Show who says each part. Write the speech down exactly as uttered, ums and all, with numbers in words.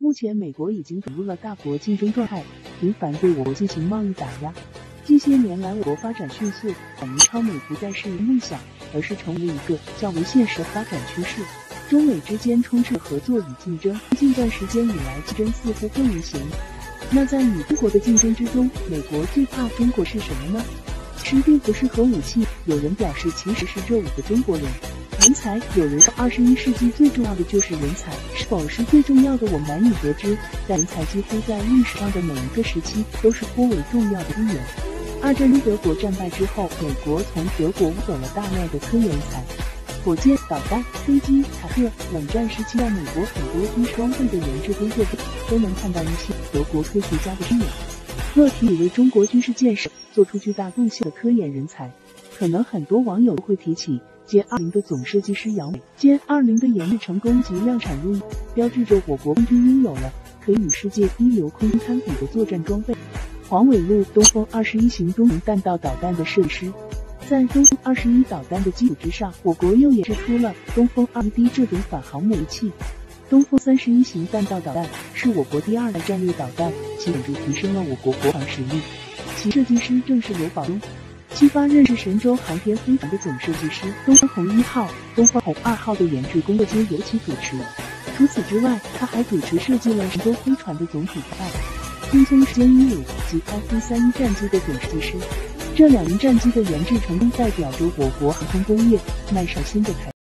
Speaker 1: 目前，美国已经走入了大国竞争状态，频繁对我国进行贸易打压。近些年来，我国发展迅速，反映超美不再是一个梦想，而是成为一个较为现实的发展趋势。中美之间充斥合作与竞争，近段时间以来，竞争似乎更为显眼。那在与中国的竞争之中，美国最怕中国是什么呢？其实并不是核武器，有人表示其实是这五个中国人。人才，有人说二十一世纪最重要的就是人才，是否是最重要的我们难以得知，但人才几乎在历史上的每一个时期都是颇为重要的资源。二战中德国战败之后，美国从德国挖走了大量的科研人才，火箭、导弹、飞机、坦克。冷战时期，在美国很多军事装备的研制工作中，都能看到一些德国科学家的身影。乐提里为中国军事建设做出巨大贡献的科研人才，可能很多网友会提起歼二零的总设计师杨伟。歼二零的研制成功及量产入役，标志着我国空军拥有了可以与世界一流空军堪比的作战装备。黄伟禄，东风二十一型中程弹道导弹的设计师。在东风二十一导弹的基础之上，我国又研制出了东风二十一 D 这种反航母武器。东风三十一型弹道导弹是我国第二代战略导弹，其显著提升了我国国防实力。其设计师正是刘保中，七八任是神舟航天飞船的总设计师。东风红一号、东风红二号的研制工作均由其主持。除此之外，他还主持设计了神舟飞船的总体方案。京松歼一五及 F 三十一战机的总设计师。这两名战机的研制成功，代表着我国航空工业迈上新的台阶。